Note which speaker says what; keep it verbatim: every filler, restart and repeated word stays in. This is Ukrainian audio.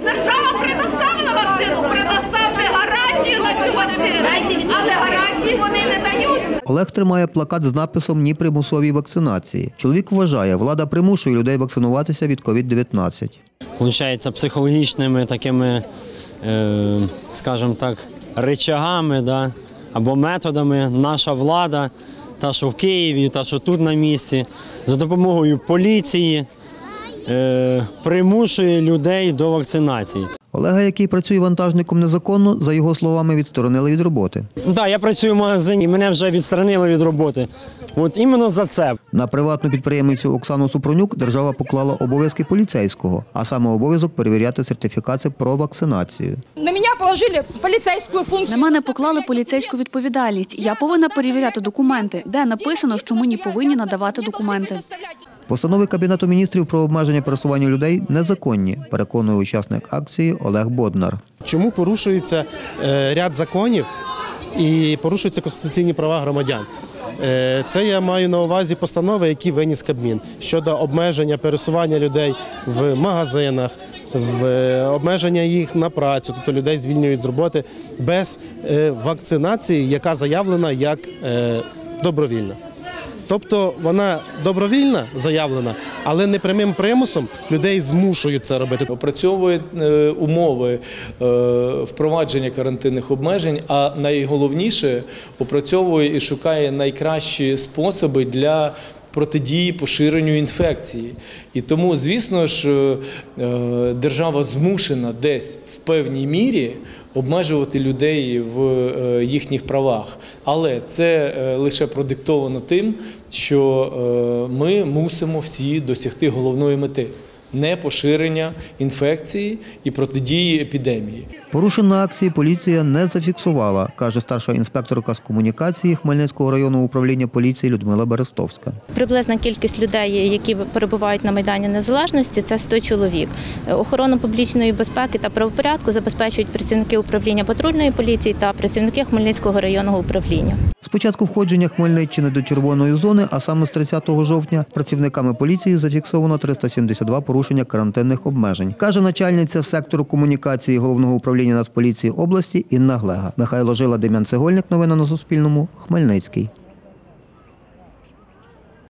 Speaker 1: Держава предоставила вакцину, предоставте гарантію на цю вакцину, але гарантії вони не дають.
Speaker 2: Олег тримає плакат з написом «Ні примусовій вакцинації». Чоловік вважає, влада примушує людей вакцинуватися від ковід дев'ятнадцять.
Speaker 3: Получається, психологічними такими, е, скажімо так, речагами, да, або методами наша влада, та, що в Києві, та, що тут на місці, за допомогою поліції е, примушує людей до вакцинації.
Speaker 2: Олега, який працює вантажником незаконно, за його словами, відсторонили від роботи.
Speaker 3: Так, да, я працюю в магазині, мене вже відсторонили від роботи. От іменно за це.
Speaker 2: На приватну підприємницю Оксану Супронюк держава поклала обов'язки поліцейського, а саме обов'язок перевіряти сертифікати про вакцинацію.
Speaker 4: На мене положили поліцейську функцію.
Speaker 5: На мене поклали поліцейську відповідальність. Я повинна перевіряти документи, де написано, що мені повинні надавати документи.
Speaker 2: Постанови Кабінету міністрів про обмеження пересування людей незаконні, переконує учасник акції Олег Боднар.
Speaker 6: Чому порушується е, ряд законів і порушуються конституційні права громадян? Е, це я маю на увазі постанови, які виніс Кабмін щодо обмеження пересування людей в магазинах, в е, обмеження їх на працю, тобто людей звільнюють з роботи без е, вакцинації, яка заявлена як е, добровільна. Тобто вона добровільна, заявлена, але не прямим примусом людей змушують це робити.
Speaker 7: Опрацьовує умови впровадження карантинних обмежень, а найголовніше опрацьовує і шукає найкращі способи для протидії поширенню інфекції. І тому, звісно ж, держава змушена десь в певній мірі обмежувати людей в їхніх правах. Але це лише продиктовано тим, що ми мусимо всі досягти головної мети – не поширення інфекції і протидії епідемії.
Speaker 2: Порушень на акції поліція не зафіксувала, каже старша інспекторка з комунікації Хмельницького районного управління поліції Людмила Берестовська.
Speaker 8: Приблизна кількість людей, які перебувають на Майдані Незалежності, це сто чоловік. Охорону публічної безпеки та правопорядку забезпечують працівники управління патрульної поліції та працівники Хмельницького районного управління.
Speaker 2: З початку входження Хмельниччини до червоної зони, а саме з тридцятого жовтня, працівниками поліції зафіксовано триста сімдесят два порушення карантинних обмежень, каже начальниця сектору комунікації Головного управління Нацполіції області Інна Глега. Михайло Жила, Дем'ян Цегольник. Новини на Суспільному. Хмельницький.